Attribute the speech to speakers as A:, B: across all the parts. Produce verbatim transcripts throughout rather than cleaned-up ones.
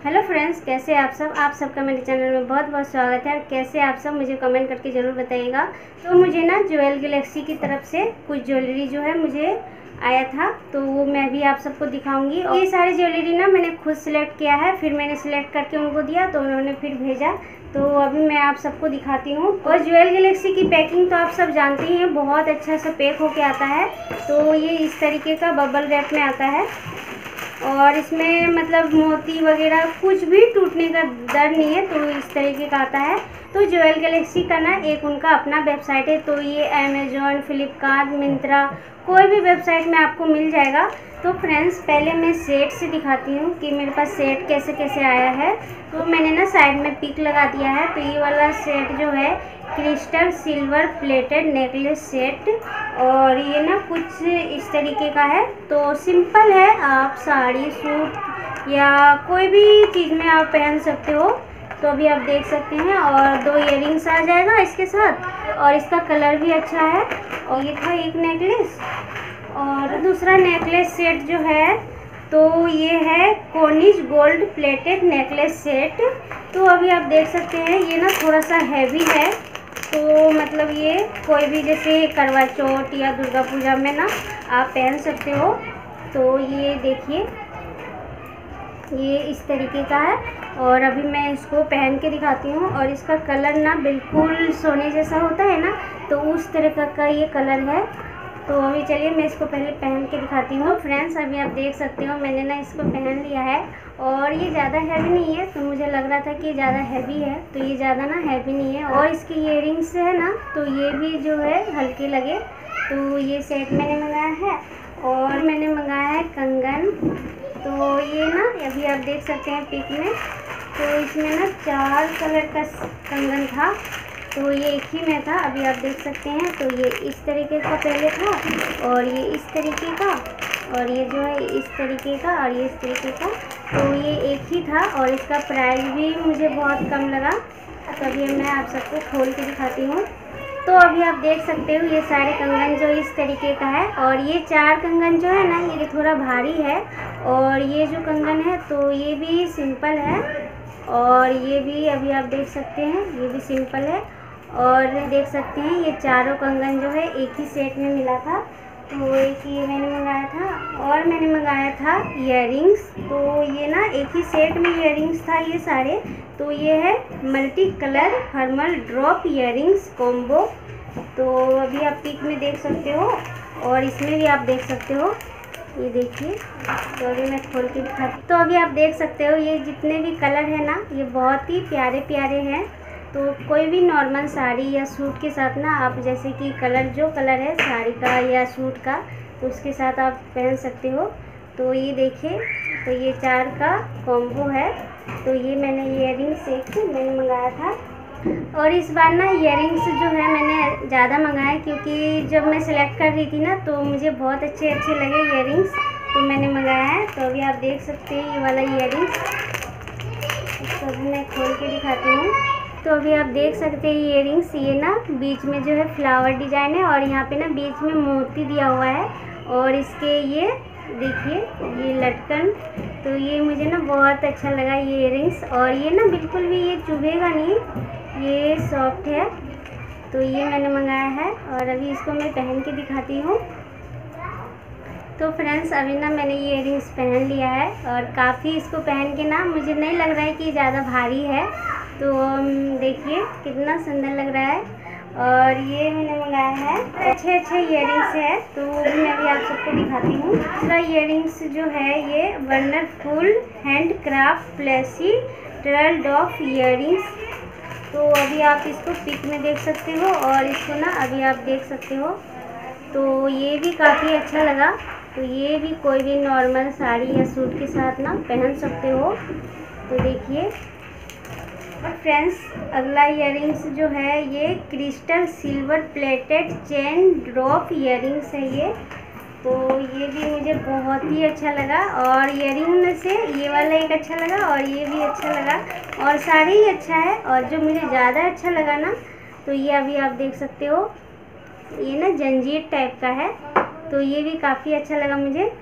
A: Hello friends, कैसे आप सब आप सबका मेरे चैनल में बहुत बहुत स्वागत है। और कैसे आप सब मुझे कमेंट करके ज़रूर बताइएगा। तो मुझे ना ज्वेल गैलेक्सी की तरफ से कुछ ज्वेलरी जो है मुझे आया था, तो वो मैं भी आप सबको दिखाऊंगी। और ये सारी ज्वेलरी ना मैंने खुद सिलेक्ट किया है, फिर मैंने सिलेक्ट करके उनको दिया तो उन्होंने फिर भेजा। तो अभी मैं आप सबको दिखाती हूँ। और ज्वेल गैलेक्सी की पैकिंग तो आप सब जानते ही हैं, बहुत अच्छा सा पैक होके आता है। तो ये इस तरीके का बबल रैप में आता है और इसमें मतलब मोती वगैरह कुछ भी टूटने का डर नहीं है। तो इस तरीके का आता है। तो ज्वेल गैलेक्सी का ना एक उनका अपना वेबसाइट है। तो ये अमेजोन, फ्लिपकार्ट, मिंत्रा, कोई भी वेबसाइट में आपको मिल जाएगा। तो फ्रेंड्स, पहले मैं सेट से दिखाती हूँ कि मेरे पास सेट कैसे कैसे आया है। तो मैंने ना साइड में पिक लगा दिया है। तो ये वाला सेट जो है crystal silver plated necklace set, और ये ना कुछ इस तरीके का है। तो सिंपल है, आप साड़ी, सूट या कोई भी चीज़ में आप पहन सकते हो। तो अभी आप देख सकते हैं। और दो इयररिंग्स आ जाएगा इसके साथ, और इसका कलर भी अच्छा है। और ये था एक नेकलेस, और दूसरा नेकलेस सेट जो है तो ये है कोनिज गोल्ड प्लेटेड नेकलेस सेट। तो अभी आप देख सकते हैं ये ना थोड़ा सा हैवी है। तो मतलब ये कोई भी जैसे करवा चौथ या दुर्गा पूजा में ना आप पहन सकते हो। तो ये देखिए, ये इस तरीके का है। और अभी मैं इसको पहन के दिखाती हूँ। और इसका कलर ना बिल्कुल सोने जैसा होता है ना, तो उस तरह का ये कलर है। तो अभी चलिए मैं इसको पहले पहन के दिखाती हूँ। फ्रेंड्स, अभी आप देख सकते हो मैंने ना इसको पहन लिया है। और ये ज़्यादा हैवी नहीं है, तो मुझे लग रहा था कि ज़्यादा हैवी है, तो ये ज़्यादा ना हैवी नहीं है। और इसके इयररिंग्स है ना, तो ये भी जो है हल्के लगे। तो ये सेट मैंने मंगाया है। और मैंने मंगाया है कंगन। तो ये ना अभी आप देख सकते हैं पिक में, तो इसमें ना चार कलर का कंगन था। तो ये एक ही में था, अभी आप देख सकते हैं। तो ये इस तरीके का पहले था, और ये इस तरीके का, और ये जो है इस तरीके का, और ये इस तरीके का। तो ये एक ही था, और इसका प्राइस भी मुझे बहुत कम लगा। तो अभी मैं आप सबको खोल के दिखाती हूँ। तो अभी आप देख सकते हो ये सारे कंगन जो इस तरीके का है। और ये चार कंगन जो है ना, ये थोड़ा भारी है। और ये जो कंगन है तो ये भी सिंपल है, और ये भी अभी आप देख सकते हैं ये भी सिंपल है। और देख सकते हैं ये चारों कंगन जो है एक ही सेट में मिला था। तो एक ये मैंने मंगाया था। और मैंने मंगाया था इयररिंग्स। तो ये ना एक ही सेट में इयररिंग्स था ये सारे। तो ये है multi colour thermal drop earrings combo. तो अभी आप पिक में देख सकते हो, और इसमें भी आप देख सकते हो, ये देखिए। तो अभी मैं खोल के दिखाती। तो अभी आप देख सकते हो ये जितने भी कलर है ना, ये बहुत ही प्यारे प्यारे हैं। तो कोई भी नॉर्मल साड़ी या सूट के साथ ना आप जैसे कि कलर जो कलर है साड़ी का या सूट का, तो उसके साथ आप पहन सकते हो। तो ये देखिए, तो ये चार का कॉम्बो है। तो ये मैंने इयररिंग्स एक मैंने मंगाया था। और इस बार ना इयररिंग्स जो है मैंने ज़्यादा मंगाए, क्योंकि जब मैं सिलेक्ट कर रही थी ना तो मुझे बहुत अच्छे अच्छे लगे इयररिंग्स, तो मैंने मंगाया है। तो अभी आप देख सकते हैं ये वाला इयररिंग्स, इसको अभी मैं खोल के दिखाती हूँ। तो अभी आप देख सकते हैं इयररिंग्स, ये ना बीच में जो है फ्लावर डिजाइन है, और यहाँ पे ना बीच में मोती दिया हुआ है। और इसके ये देखिए ये लटकन, तो ये मुझे ना बहुत अच्छा लगा ये इयररिंग्स। और ये ना बिल्कुल भी ये चुभेगा नहीं, ये सॉफ्ट है। तो ये मैंने मंगाया है, और अभी इसको मैं पहन के दिखाती हूँ। तो फ्रेंड्स, अभी ना मैंने ये इयररिंग्स पहन लिया है, और काफ़ी इसको पहन के ना मुझे नहीं लग रहा है कि ज़्यादा भारी है। तो देखिए कितना सुंदर लग रहा है। और ये मैंने मंगाया है, अच्छे अच्छे इयररिंग्स है। तो वो भी मैं भी आप सबको दिखाती हूँ। दूसरा इयररिंग्स जो है ये वंडरफुल हैंड क्राफ्ट फ्लैशी ट्रल डॉफ इयररिंग्स। तो अभी आप इसको पिक में देख सकते हो, और इसको ना अभी आप देख सकते हो। तो ये भी काफ़ी अच्छा लगा। तो ये भी कोई भी नॉर्मल साड़ी या सूट के साथ ना पहन सकते हो। तो देखिए। और फ्रेंड्स, अगला इयररिंग्स जो है ये crystal silver plated chain drop earrings है ये। तो ये भी मुझे बहुत ही अच्छा लगा। और इयररिंग में से ये वाला एक अच्छा लगा, और ये भी अच्छा लगा, और साड़ी ही अच्छा है। और जो मुझे ज़्यादा अच्छा लगा ना, तो ये अभी आप देख सकते हो, ये ना जंजीर टाइप का है। तो ये भी काफ़ी अच्छा लगा मुझे।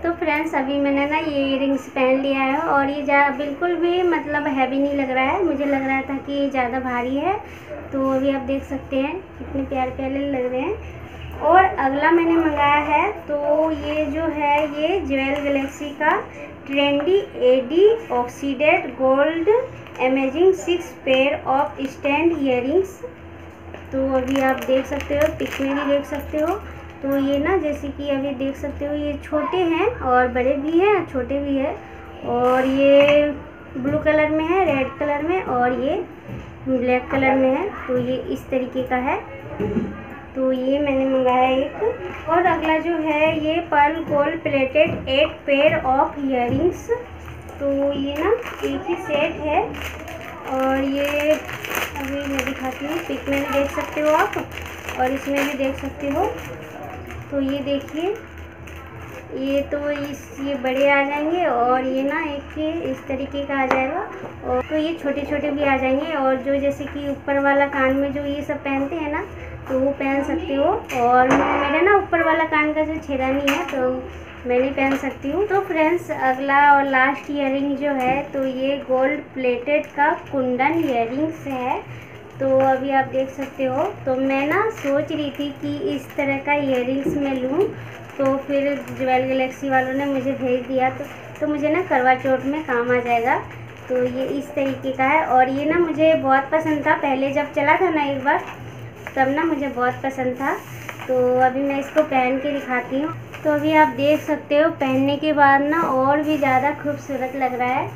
A: तो फ्रेंड्स अभी मैंने ना ये इयरिंग्स पहन लिया है और ये जा बिल्कुल भी मतलब हैवी नहीं लग रहा है। मुझे लग रहा था कि ये ज़्यादा भारी है, तो अभी आप देख सकते हैं कितने प्यारे प्यारे लग रहे हैं। और अगला मैंने मंगाया है तो ये जो है ये ज्वेल गैलेक्सी का trendy AD oxidised gold amazing six pair of stand earrings. तो अभी आप देख सकते हो, पिक में भी देख सकते हो। तो ये ना जैसे कि अभी देख सकते हो ये छोटे हैं और बड़े भी हैं, छोटे भी है। और ये ब्लू कलर में है, रेड कलर में, और ये ब्लैक कलर में है। तो ये इस तरीके का है। तो ये मैंने मंगाया एक। और अगला जो है ये pearl gold plated eight pair of earrings. तो ये ना एक ही सेट है और ये अभी मैं दिखाती हूँ, पिक में भी देख सकते हो आप और इसमें भी देख सकते हो। तो ये देखिए, ये तो इस ये बड़े आ जाएंगे और ये ना एक इस तरीके का आ जाएगा। और तो ये छोटे छोटे भी आ जाएंगे। और जो जैसे कि ऊपर वाला कान में जो ये सब पहनते हैं ना, तो वो पहन सकते हो। और मेरा ना ऊपर वाला कान का जो छेदा नहीं है तो मैं नहीं पहन सकती हूँ। तो फ्रेंड्स अगला और लास्ट ईयरिंग जो है तो ये गोल्ड प्लेटेड का कुंदन ईयरिंग्स है। तो अभी आप देख सकते हो। तो मैं ना सोच रही थी कि इस तरह का इयरिंग्स मैं लूँ, तो फिर ज्वेल गैलेक्सी वालों ने मुझे भेज दिया तो तो मुझे ना करवा चौथ में काम आ जाएगा। तो ये इस तरीके का है और ये ना मुझे बहुत पसंद था। पहले जब चला था ना एक बार, तब ना मुझे बहुत पसंद था। तो अभी मैं इसको पहन के दिखाती हूँ। तो अभी आप देख सकते हो पहनने के बाद ना और भी ज़्यादा खूबसूरत लग रहा है।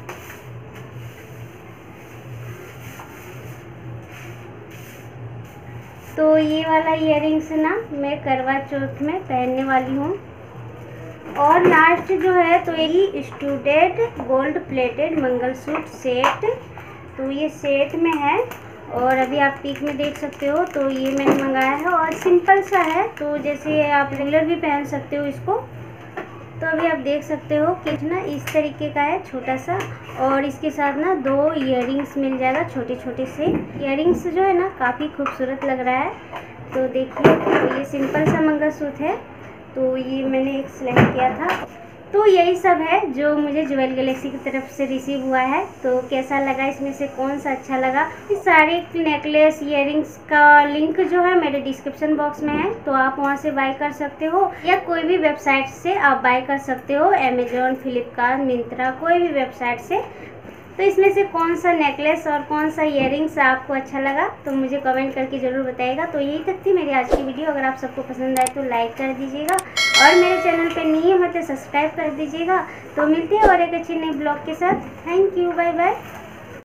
A: तो ये वाला इयरिंग्स ना मैं करवा चौथ में पहनने वाली हूँ। और लास्ट जो है तो यही student gold plated mangalsutra set. तो ये सेट में है और अभी आप पिक में देख सकते हो। तो ये मैंने मंगाया है और सिंपल सा है, तो जैसे आप रेगुलर भी पहन सकते हो इसको। तो अभी आप देख सकते हो कि ना इस तरीके का है, छोटा सा। और इसके साथ ना दो इयरिंग्स मिल जाएगा, छोटे छोटे से इयरिंग्स जो है ना काफ़ी खूबसूरत लग रहा है। तो देखिए, तो ये सिंपल सा मंगलसूत्र है। तो ये मैंने एक सिलेक्ट किया था। तो यही सब है जो मुझे ज्वेल गैलेक्सी की तरफ से रिसीव हुआ है। तो कैसा लगा, इसमें से कौन सा अच्छा लगा। इस सारे नेकलेस इयरिंग्स का लिंक जो है मेरे डिस्क्रिप्शन बॉक्स में है, तो आप वहां से बाय कर सकते हो या कोई भी वेबसाइट से आप बाय कर सकते हो, अमेजोन, फ्लिपकार्ट, मिंत्रा, कोई भी वेबसाइट से। तो इसमें से कौन सा नेकलेस और कौन सा इयरिंग्स आपको अच्छा लगा तो मुझे कमेंट करके ज़रूर बताइएगा। तो यही तक थी मेरी आज की वीडियो। अगर आप सबको पसंद आए तो लाइक कर दीजिएगा और मेरे चैनल पे नए हो तो सब्सक्राइब कर दीजिएगा। तो मिलते हैं और एक अच्छे नए ब्लॉग के साथ। Thank you, bye bye.